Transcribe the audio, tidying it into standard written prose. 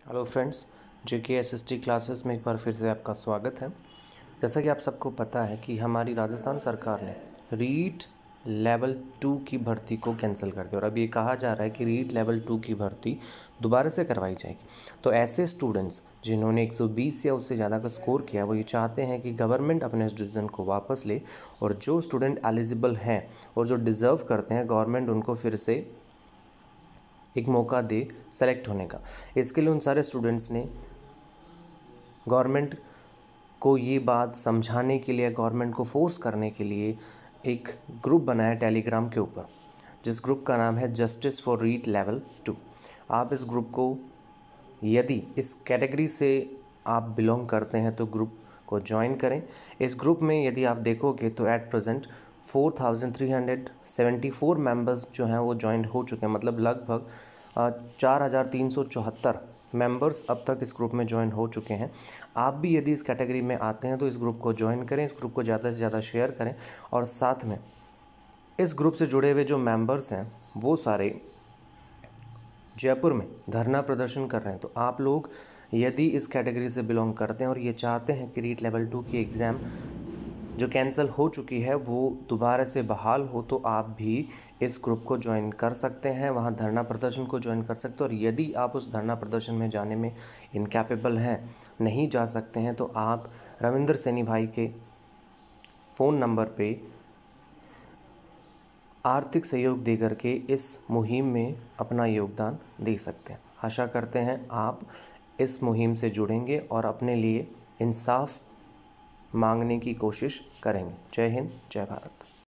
Hello friends, JKSST classes में एक बार फिर से आपका स्वागत है। जैसा कि आप सबको पता है कि हमारी राजस्थान सरकार ने रीट लेवल 2 की भर्ती को कैंसिल कर दिया और अब ये कहा जा रहा है कि रीट लेवल 2 की भर्ती दोबारा से करवाई जाएगी। तो ऐसे स्टूडेंट्स जिन्होंने 120 या उससे ज़्यादा का स्कोर किया वो ये चाहते हैं कि गवर्नमेंट अपने इस डिसीजन को वापस ले और जो स्टूडेंट एलिजिबल हैं और जो डिज़र्व करते हैं गवर्नमेंट उनको फिर से एक मौका दे सेलेक्ट होने का। इसके लिए उन सारे स्टूडेंट्स ने गवर्नमेंट को ये बात समझाने के लिए, गवर्नमेंट को फोर्स करने के लिए एक ग्रुप बनाया टेलीग्राम के ऊपर, जिस ग्रुप का नाम है जस्टिस फॉर रीट लेवल 2। आप इस ग्रुप को, यदि इस कैटेगरी से आप बिलोंग करते हैं तो ग्रुप को ज्वाइन करें। इस ग्रुप में यदि आप देखोगे तो एट प्रेजेंट 4374 मेंबर्स जो हैं वो ज्वाइन हो चुके हैं, मतलब लगभग 4374 मेंबर्स अब तक इस ग्रुप में ज्वाइन हो चुके हैं। आप भी यदि इस कैटेगरी में आते हैं तो इस ग्रुप को ज्वाइन करें, इस ग्रुप को ज़्यादा से ज़्यादा शेयर करें और साथ में इस ग्रुप से जुड़े हुए जो मेंबर्स हैं वो सारे जयपुर में धरना प्रदर्शन कर रहे हैं। तो आप लोग यदि इस कैटेगरी से बिलोंग करते हैं और ये चाहते हैं कि रीट लेवल 2 की एग्ज़ाम जो कैंसिल हो चुकी है वो दोबारा से बहाल हो, तो आप भी इस ग्रुप को ज्वाइन कर सकते हैं, वहाँ धरना प्रदर्शन को ज्वाइन कर सकते हैं। और यदि आप उस धरना प्रदर्शन में जाने में इनकैपेबल हैं, नहीं जा सकते हैं, तो आप रविंद्र सैनी भाई के फ़ोन नंबर पे आर्थिक सहयोग दे करके इस मुहिम में अपना योगदान दे सकते हैं। आशा करते हैं आप इस मुहिम से जुड़ेंगे और अपने लिए इंसाफ मांगने की कोशिश करेंगे। जय हिंद, जय भारत।